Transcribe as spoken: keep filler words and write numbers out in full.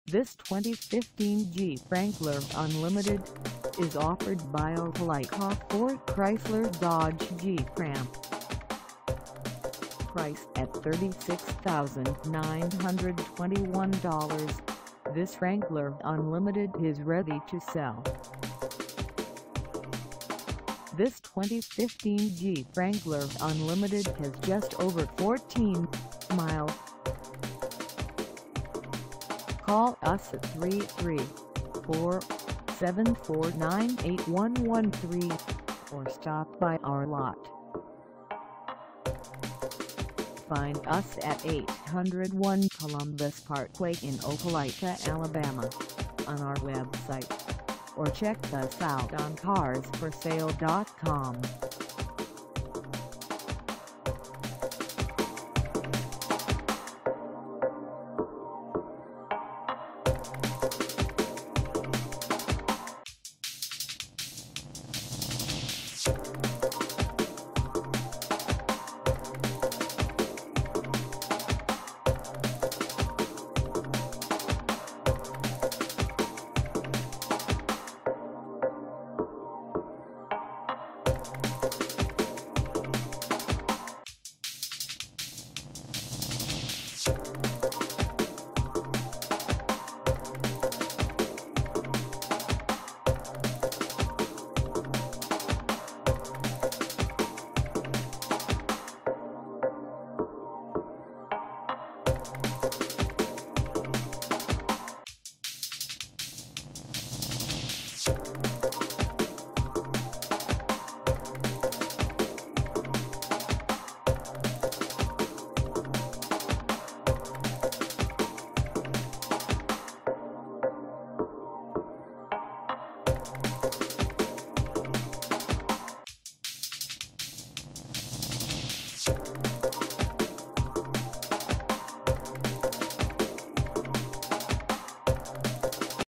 This twenty fifteen Jeep Wrangler Unlimited is offered by Opelika Ford Chrysler Dodge Jeep Ram. Price at thirty-six thousand nine hundred twenty-one dollars, this Wrangler Unlimited is ready to sell. This twenty fifteen Jeep Wrangler Unlimited has just over fourteen miles. Call us at three three four, seven four nine, eight one one three or stop by our lot. Find us at eight oh one Columbus Parkway in Opelika, Alabama, on our website, or check us out on cars for sale dot com.